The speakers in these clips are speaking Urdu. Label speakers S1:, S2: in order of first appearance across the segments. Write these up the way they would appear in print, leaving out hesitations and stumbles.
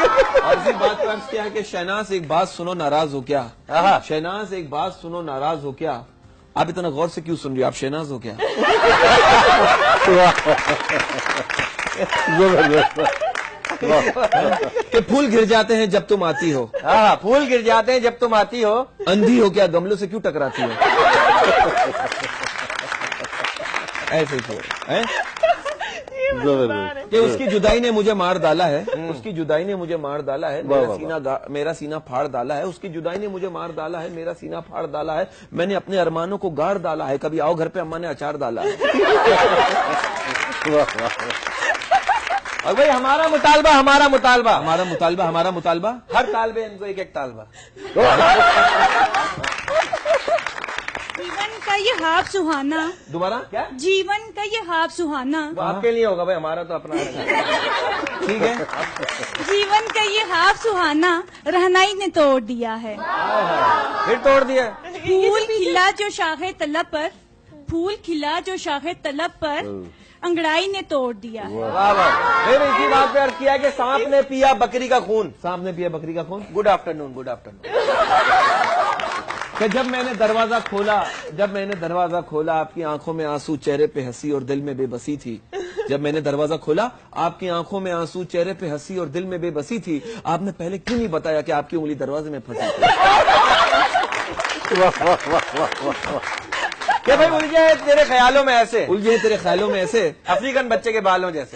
S1: اور اسی بات پر عرض کیا کہ شہناز ایک بات سنو ناراض ہو کیا؟ شہناز ایک بات سنو ناراض ہو کیا؟ آپ اتنا غور سے کیوں سن رہی ہو؟ آپ شہناز ہو کیا؟ کہ پھول گر جاتے ہیں جب تم آتی ہو.
S2: پھول گر جاتے ہیں جب تم آتی ہو.
S1: اندھی ہو کیا گملوں سے کیوں ٹکراتی ہو؟ ایسے کہ اس کی جدائی نے مجھے مار ڈالا ہے, اس کی جدائی نے مجھے مار ڈالا ہے, میرا سینہ پھاڑ ڈالا ہے, اس کی جدائی نے مجھے مار ڈالا ہے, میرا سینہ پھاڑ ڈالا ہے, میں نے اپنے ارمانوں کو گاڑ ڈالا ہے, کبھی آؤ گھر پہ اماں نے اچار ڈالا ہے.
S2: اور بھائی ہمارا مطالبہ
S1: ہر طالب علم کو ایک ایک طالبہ.
S3: جیون کا یہ خواب سہانا.
S1: دوبارہ کیا؟
S3: جیون کا یہ خواب سہانا.
S2: آپ کے لیے ہوگا بھائی, ہمارا تو اپنا
S1: ٹھیک ہے.
S3: جیون کا یہ خواب سہانا رہنائی نے توڑ دیا ہے.
S2: پھر توڑ دیا.
S3: پھول کھلا جو شاخ طلب پر, پھول کھلا جو شاخ طلب پر, انگڑائی نے توڑ دیا ہے.
S2: واہ واہ. پھر اسی بات پہ عرض کیا کہ سانپ نے پیا بکری کا خون.
S1: سانپ نے پیا بکری کا خون.
S2: Good afternoon.
S1: کہ جب میں نے دروازہ کھولا آپ کی آنکھوں میں آنسو, چہرے پہ ہنسی اور دل میں بے بسی تھی. جب میں نے دروازہ کھولا آپ کی آنکھوں میں آنسو, چہرے پہ ہنسی اور دل میں بے بسی تھی. آپ نے پہلے کیوں نہیں بتایا کہ آپ کی انگلی دروازے میں پھنسی تھی؟
S2: کہ بھائی الجھے تیرے خیالوں میں ایسے,
S1: الجھے تیرے خیالوں میں ایسے,
S2: افریقن بچے کے بالوں جیسے.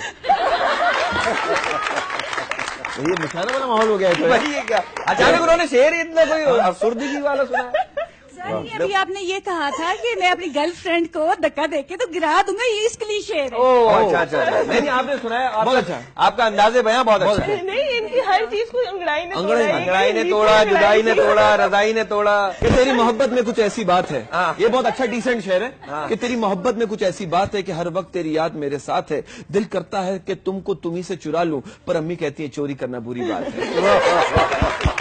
S1: یہ مشاعرہ والا ماحول ہو گیا ہے.
S2: وہی کیا اچانک انہوں نے شعر اتنا کوئی افسردگی والا سنا ہے.
S3: ابھی آپ نے یہ کہا تھا کہ میں اپنی گرل فرینڈ کو دھکا دے کے تو گرا دوں گا, یہ اس کے لیے شعر ہے.
S2: اچھا. نہیں آپ نے سنایا, بہت اچھا. آپ کا انداز بیاں بہت اچھا ہے.
S4: نہیں, ان کی ہر چیز کو انگڑائی
S2: نے توڑا, جدائی نے توڑا, رضائی نے توڑا.
S1: کہ تیری محبت میں کچھ ایسی بات ہے. یہ بہت اچھا ڈیسنٹ شعر ہے کہ تیری محبت میں کچھ ایسی بات ہے کہ ہر وقت تیری یاد میرے ساتھ ہے. دل کرتا ہے کہ تم کو تمہیں سے چرا لوں, پر امی کہتی ہیں چوری کرنا بری بات ہے.